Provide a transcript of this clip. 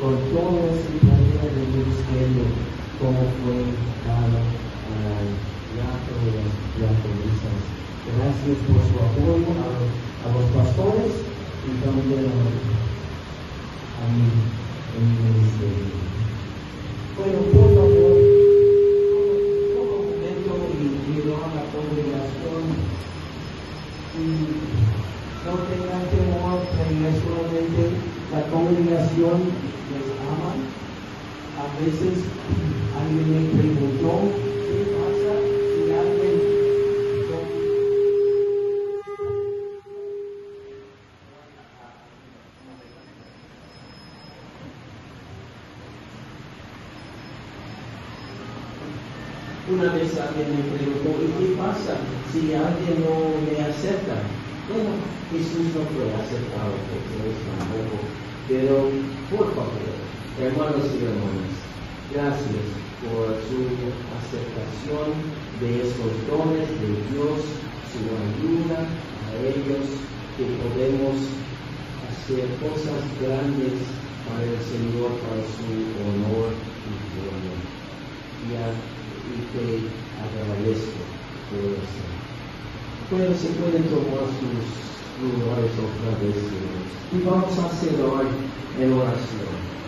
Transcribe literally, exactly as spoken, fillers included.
por todo ese planeta de ministerio, como fue dado a Yaco y las diaconisas. Gracias por su apoyo a, a los pastores y también a, a mí en mi ministerio. Bueno, por favor, toma un momento y miro a la congregación y no tengan temor, que solamente la congregación les ama. A veces alguien me preguntó qué pasa si alguien una vez alguien me preguntó, ¿y qué pasa si alguien no me acepta? Bueno, Jesús no puede aceptar a ustedes tampoco, pero por favor, hermanos y hermanas, gracias por su aceptación de estos dones de Dios, su ayuda a ellos, que podemos hacer cosas grandes para el Señor, para su honor y gloria. Y, a, y te agradezco por eso. Pero se pueden tomar sus lugares otra vez y vamos a cerrar en oración.